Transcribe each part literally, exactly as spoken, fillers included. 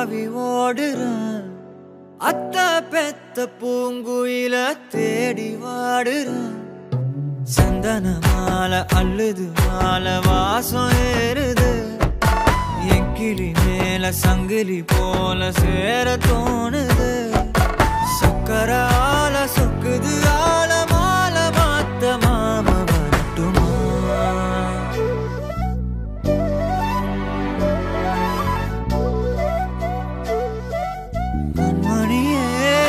தாவி ஓடுறேன். அத்த பெத்த பூங்குயில தேடி வாடுறேன். சந்தன மாலை அள்ளுது மாலை வாசம் ஏறுது. என் கிளி மேல சங்கிலி போல சேர தோணுது. சக்கர ஆல சொக்குது ஆல மால மாத்த மாம வரட்டுமா? கண்மணியே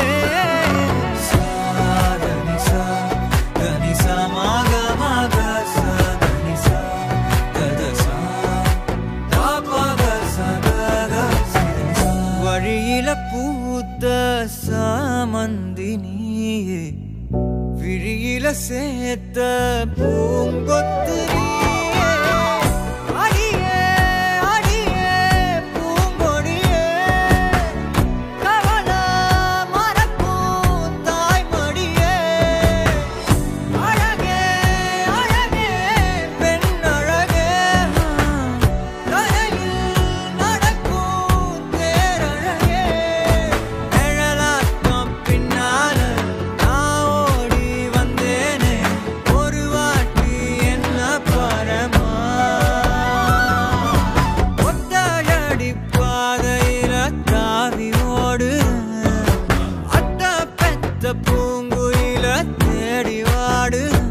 சாதனி சா தனி சா மாக மாக சா தனி சா கத சா தாபக சகக சிதனி சா. வழியில பூத்த சாமந்தி நீயே, விழியில சேர்த்த பூங்கொத்து நீயே. அடியே அடியே பூங்கொடியே, கவலை மறக்கும் தாய்மடியே. அழகே அழகே பெண் அழகே, கரையில் நடக்கும் தேரழகே. நிழலாட்டம் பின்னால நான் ஓடி வந்தேனே, ஒரு வாட்டி என்ன பரமா. ஒத்தடி பாதையில தாவி ஓடுறேன். அத்த பெத்த பூங்குயில தேடி வாடுறேன்.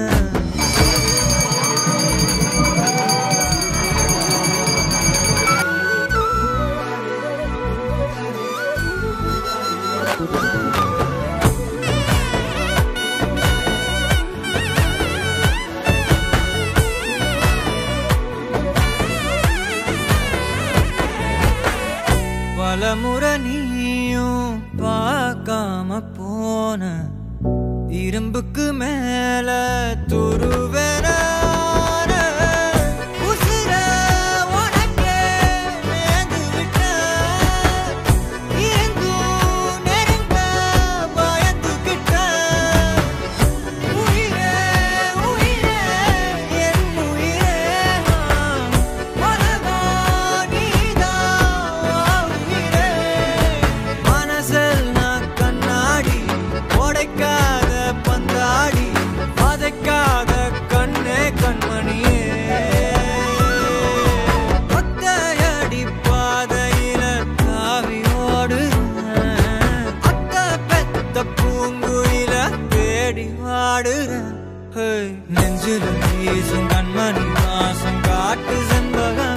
பலமுறை நீயும் பார்க்காம போன, இரும்புக்கு மேல துருவென உசிர உனக்கே வேந்து விட்டேன். இருந்தும் நெருங்க பயந்துகிட்டேன். உயிரே உயிரே என் உயிரே, உலகம் நீதான் உயிரே. மனசில் நான் கண்ணாடி உடைக்காத பந்தாடி, வதைக்காத கண்ணே கண்மணியே. ஒத்தையடி பாதையில தாவி ஓடுறேன். அத்த பெத்த பூங்குயில தேடி வாடுறேன். நெஞ்சில வீசும் கண்மணி வாசம் காட்டு செண்பக